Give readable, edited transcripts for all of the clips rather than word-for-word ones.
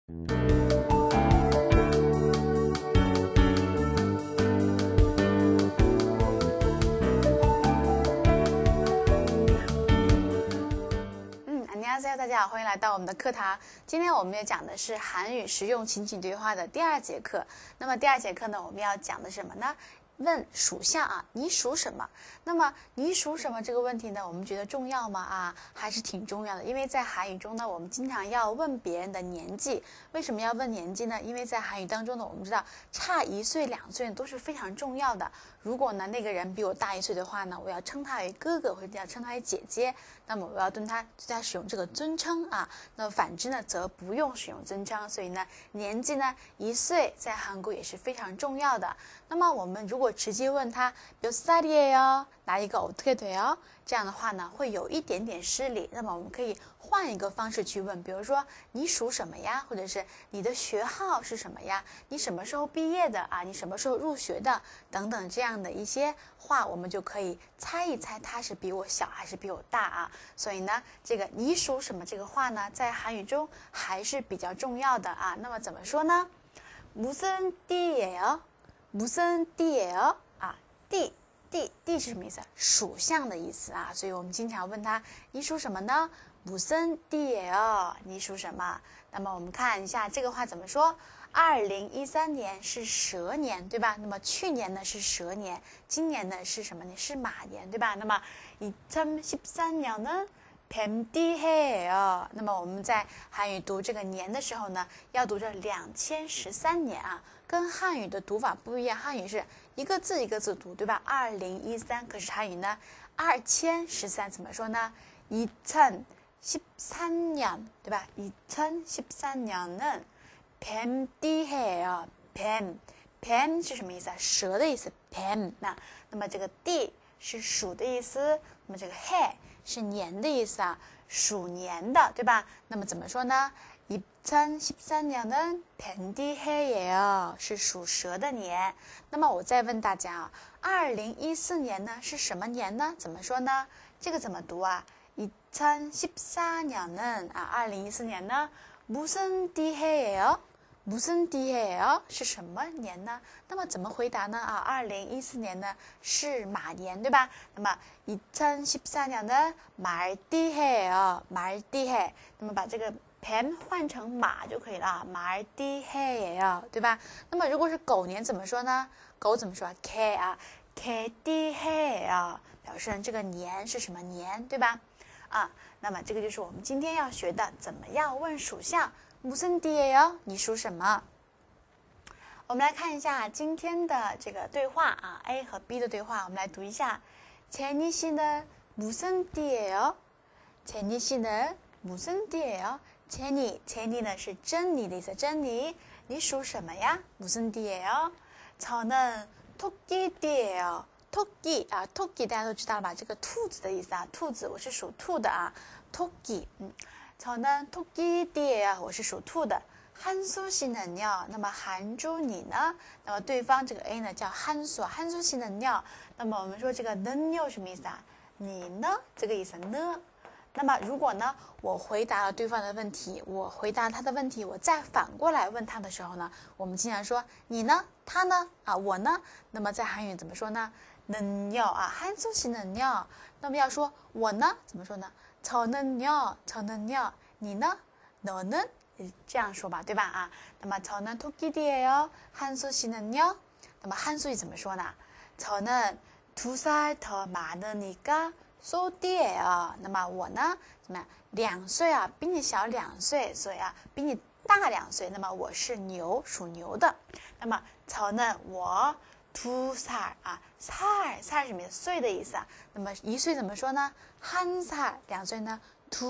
大家好，欢迎来到我们的课堂。今天我们要讲的是韩语实用情景对话的第2节课。那么第2节课呢，我们要讲的是什么呢？问属相啊，你属什么？那么你属什么这个问题呢，我们觉得重要吗？还是挺重要的。因为在韩语中呢，我们经常要问别人的年纪。为什么要问年纪呢？因为在韩语当中呢，我们知道差1岁、2岁都是非常重要的。如果呢那个人比我大1岁的话呢，我要称他为哥哥，或者要称他为姐姐，那么我要对他使用这个尊称啊。那反之呢，则不用使用尊称。所以呢，年纪呢1岁在韩国也是非常重要的。那么我们如果直接问他몇 살이에요，나이가 어떻게 돼요？这样的话呢，会有一点点失礼。那么我们可以换一个方式去问，比如说你属什么呀？或者是你的学号是什么呀？你什么时候毕业的啊？你什么时候入学的？等等这样的一些话，我们就可以猜一猜他是比我小还是比我大啊。所以呢，这个你属什么这个话呢，在韩语中还是比较重要的啊。那么怎么说呢？무슨 띠예요？무슨 띠예요？啊，띠是什么意思？属相的意思啊。所以我们经常问他，你属什么呢？무슨 띠예요？你属什么？那么我们看一下这个话怎么说。2013年是蛇年，对吧？那么去年呢是蛇年，今年呢是什么年？是马年，对吧？那么2013년은 뱀띠해예요。那么我们在韩语读这个年的时候呢，要读着2013年啊，跟汉语的读法不一样。汉语是一个字一个字读，对吧？2013，可是韩语呢，2013怎么说呢？2013년，对吧？2013년은 뱀띠해예요。뱀是什么意思啊？蛇的意思。뱀那么这个띠是属的意思，那么这个해是年的意思啊，属年的，对吧？那么怎么说呢？2013년은 뱀띠해예요，是属蛇的年。那么我再问大家啊，2014年呢是什么年呢？怎么说呢？这个怎么读啊？2014년은2014年呢무슨 띠해예요？무슨 띠해예요？是什么年呢？那么怎么回答呢？2014年呢是马年，对吧？那么2014년은 말띠해예요。말띠해。那么把这个뱀换成马就可以了。말띠해예요，对吧？那么如果是狗年怎么说呢？狗怎么说？개띠해예요，表示这个年是什么年，对吧？那么这个就是我们今天要学的，怎么样问属相。무슨 띠예요？你属什么？我们来看一下今天的这个对话啊 ，A 和 B 的对话，我们来读一下。제니 씨는 무슨 띠예요？제니 씨는 무슨 띠예요？제니呢是珍妮的意思，珍妮，你属什么呀？무슨 띠예요？저는 토끼 띠예요。토끼 토끼大家都知道了吧？这个兔子的意思啊，兔子，我是属兔的啊，토끼。저는 토끼 띠예요，我是属兔的。한수 씨는요，那么韩珠你呢？那么对方这个 A 呢叫한수 씨는요，那么我们说这个는요什么意思啊？你呢？这个意思呢？那么如果呢，我回答了对方的问题，我回答他的问题，我再反过来问他的时候呢，我们经常说你呢？他呢？我呢？那么在韩语怎么说呢？는요 한수 씨는요。那么要说我呢？怎么说呢？저는요，你呢？너는？这样说吧，对吧？那么저는 토끼 띠예요。한수 씨는요？那么한수 씨怎么说呢？저는 2살 더 많으니까 소띠예요。那么我呢？怎么样？2岁啊，比你小2岁，所以比你大2岁。那么我是牛，属牛的。那么저는我2살 살什么意思？岁的意思啊。那么1岁怎么说呢？1살2岁呢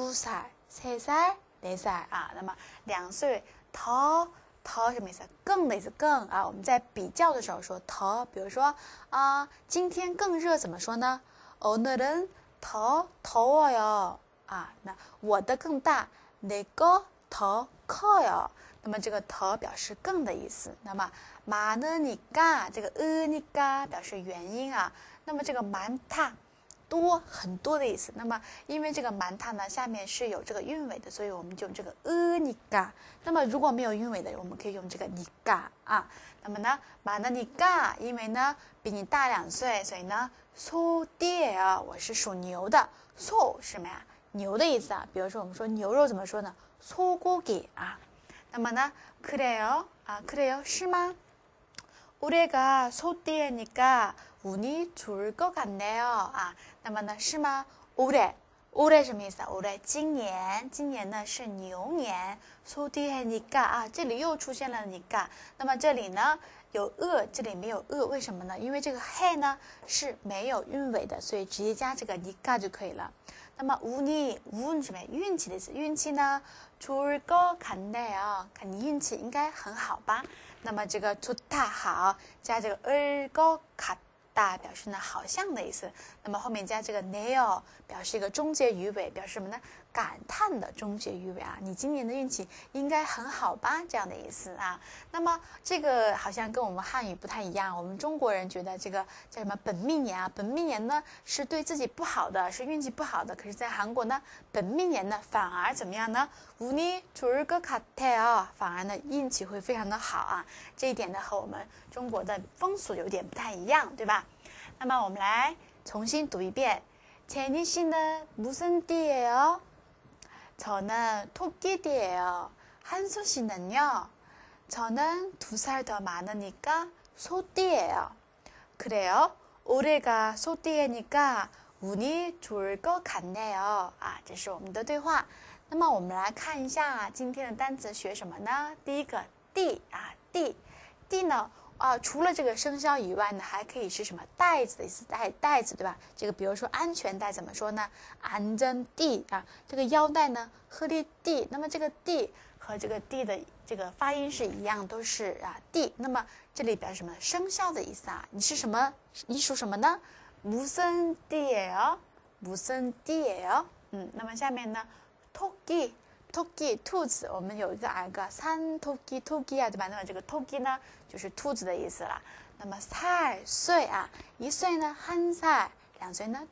？2살3살4살那么2岁더什么意思？更的意思，更我们在比较的时候说더，比如说今天更热怎么说呢？오늘은 더 더워요。那我的更大，내거 더 커요。那么这个더表示更的意思。那么많으니까这个으니까表示原因啊。那么这个많다 多很多的意思。那么因为这个많다呢下面是有这个韵尾的，所以我们就用这个니까。那么如果没有韵尾的，我们可以用这个니까啊。那么呢많으니까因为呢比你大2岁，所以呢소띠예요，我是属牛的。소是什么呀？牛的意思啊。比如说我们说牛肉怎么说呢？소고기啊。那么呢그래요啊그래요是吗？ 올해가 소띠니까 운이 좋을 것 같네요.啊，那么呢是吗？ 올해什么意思啊？ 올해今年呢是牛年。소띠니까啊，这里又出现了니까。那么这里呢有这里没有为什么呢？因为这个해呢是没有韵尾的，所以直接加这个니까就可以了。那么운什么？运气的意思。运气呢좋을 것 같네요。看你运气应该很好吧？那么这个좋다好，加这个것 같다表示呢好像的意思。那么后面加这个네요表示一个终结语尾，表示什么呢？感叹的终结语尾啊。你今年的运气应该很好吧？这样的意思啊。那么这个好像跟我们汉语不太一样，我们中国人觉得这个叫什么本命年啊？本命年呢是对自己不好的，是运气不好的。可是，在韩国呢，本命年呢反而怎么样呢？운이 좋을 것 같아요，反而呢运气会非常的好啊。这一点呢和我们中国的风俗有点不太一样，对吧？那么我们来重新读一遍。제니 씨는 무슨 띠예요? 저는 토끼띠예요. 한수 씨는요? 저는 2살 더 많으니까 소띠예요. 그래요? 올해가 소띠니까 운이 좋을 것 같네요. 这是我们的对话。那么我们来看一下今天的单词学什么呢？第一个地地呢除了这个生肖以外呢，还可以是什么带子的意思，带子对吧？这个比如说安全带怎么说呢？안전띠啊，这个腰带呢허리띠。那么这个띠和这个띠的这个发音是一样，都是띠。那么这里表示什么？生肖的意思啊。你是什么？你属什么呢？무슨 띠예요？무슨 띠예요？那么下面呢토끼兔子，我们有一个산토끼啊，对吧？那么这个토끼呢就是兔子的意思了。那么岁啊，1岁呢1살，2岁呢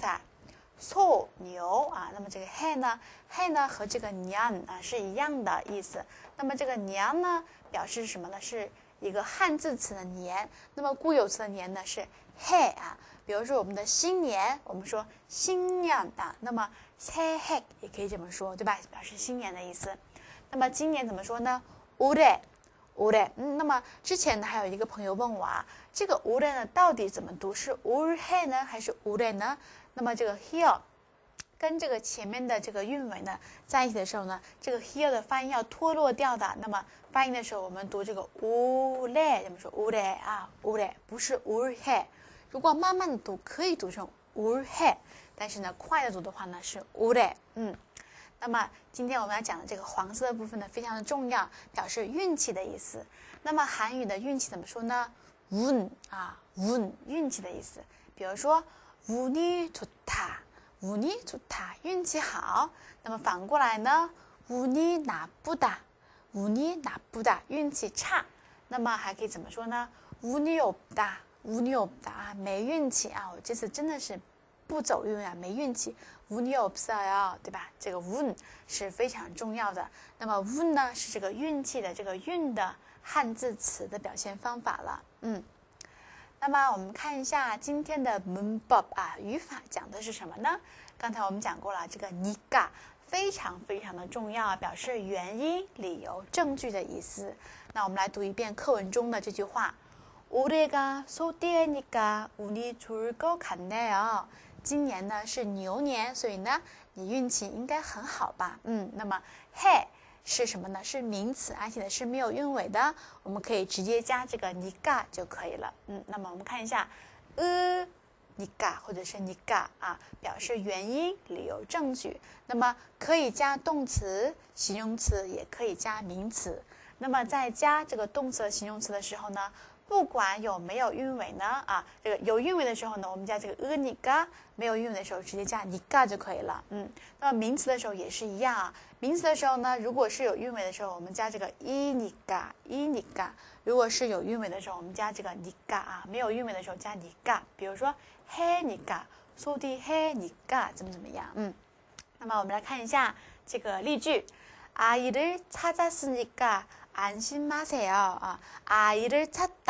2살。소牛啊，那么这个해呢和这个년是一样的意思。那么这个년呢表示什么呢？是一个汉字词的年。那么固有词的年呢是해啊。比如说我们的新年，我们说新年啊，那么새해也可以这么说，对吧？表示新年的意思。那么今年怎么说呢？올해。那么之前呢还有一个朋友问我这个올해呢到底怎么读？是올해呢还是올해呢？那么这个 here 跟这个前面的这个韵尾呢在一起的时候呢，这个 here 的发音要脱落掉的。那么发音的时候我们读这个올해，怎么说？올해 올해不是올해。如果慢慢的读可以读成올해，但是呢快的读的话呢是올해。那么今天我们要讲的这个黄色的部分呢非常的重要，表示运气的意思。那么韩语的运气怎么说呢？운运气的意思。比如说운이 좋다运气好。那么反过来呢운이 나쁘다运气差。那么还可以怎么说呢？운이 없다没运气我这次真的是不走运没运气。운이 없어요，对吧？这个운是非常重要的。那么운呢是这个运气的这个运的汉字词的表现方法了。那么我们看一下今天的문법语法讲的是什么呢？刚才我们讲过了，这个니까非常非常的重要，表示原因、理由、证据的意思。那我们来读一遍课文中的这句话。올해가 소띠니까 운이 좋을 것 같네요。今年呢是牛年，所以呢你运气应该很好吧？那么해是什么呢？是名词，而且呢是没有韵尾的，我们可以直接加这个니까就可以了。那么我们看一下니까或者是니까表示原因、理由、证据。那么可以加动词、形容词，也可以加名词。那么在加这个动词和形容词的时候呢，不管有没有韵尾呢这个有韵尾的时候呢，我们加这个니까，没有韵尾的时候直接加니까就可以了。那么名词的时候也是一样名词的时候呢，如果是有韵尾的时候，我们加这个이니까。如果是有韵尾的时候，我们加这个니까没有韵尾的时候加니까。比如说해니까、 소리해니까怎么样？那么我们来看一下这个例句。아이를 찾았으니까 안심하세요. 아이를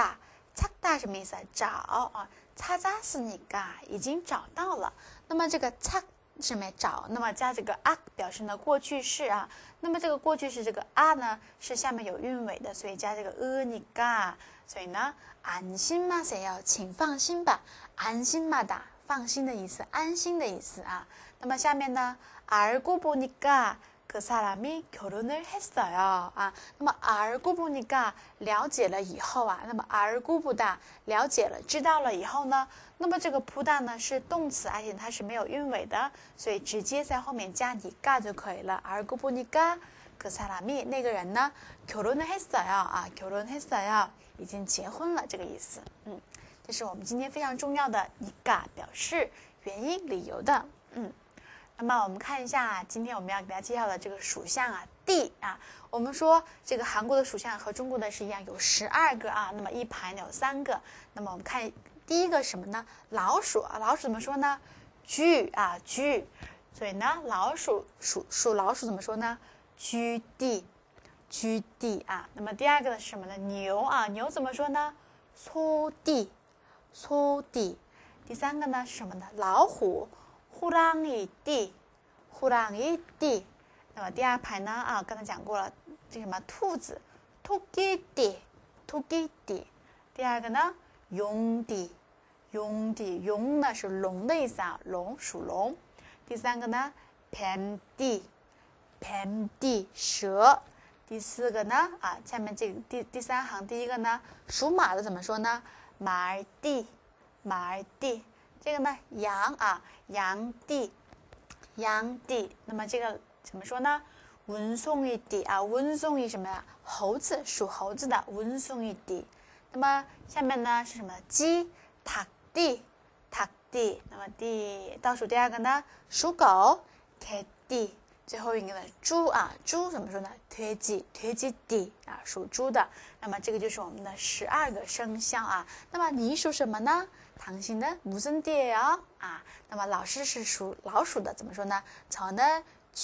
찾다什么意思？找啊，찾았으니까已经找到了。那么这个찾什么找？那么加这个啊表示呢过去式啊。那么这个过去式这个啊呢是下面有韵尾的，所以加这个으니까。所以呢，안심하세요，请放心吧。안심하다，放心的意思，安心的意思啊。那么下面呢，알고보니까 그 사람이 결혼을 했어요. 那么알고보니까了解了以后啊，那么알고보다了解了，知道了以后呢，那么这个보다呢是动词，而且它是没有韵尾的，所以直接在后面加니까就可以了。알고보니까 그 사람이那个人呢결혼을 했어요. 결혼했어요，已经结婚了这个意思。这是我们今天非常重要的니까表示原因、理由的。那么我们看一下今天我们要给大家介绍的这个属相啊，地啊，我们说这个韩国的属相和中国的是一样，有12个啊，那么一排有3个。那么我们看第一个什么呢？老鼠啊，老鼠怎么说呢？쥐啊，쥐。所以呢，老鼠属老鼠怎么说呢？쥐띠，쥐띠啊。那么第二个呢是什么呢？牛啊，牛怎么说呢？소띠，소띠。第三个呢是什么呢？老虎。호랑이띠，호랑이띠。那么第二排呢啊，刚才讲过了，这什么兔子，토끼띠，토끼띠。第二个呢，용띠，용띠，용呢是龙的意思啊，龙属龙。第三个呢，뱀띠，뱀띠，蛇。第四个呢啊，下面这个第三行第一个呢，属马的怎么说呢？말띠，말띠。这个呢，羊啊，羊띠，羊띠。那么这个怎么说呢？文송이띠啊，文송이什么呀？猴子，属猴子的文송이띠。那么下面呢是什么？鸡，닭띠，닭띠。那么倒数第二个呢，属狗，개띠。最后一个呢，猪啊，猪怎么说呢？돼지띠啊，属猪的。那么这个就是我们的12个生肖啊。那么你属什么呢？당신은 무슨 띠예요？啊，那么老师是属老鼠的，怎么说呢？저는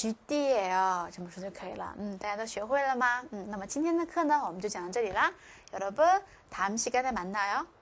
쥐띠예요，这么说就可以了。大家都学会了吗？那么今天的课呢，我们就讲到这里啦。여러분，다음시간에만나요。